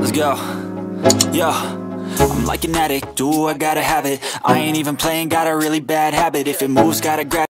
Let's go. Yo, I'm like an addict, do I gotta have it. I ain't even playing, got a really bad habit. If it moves, gotta grab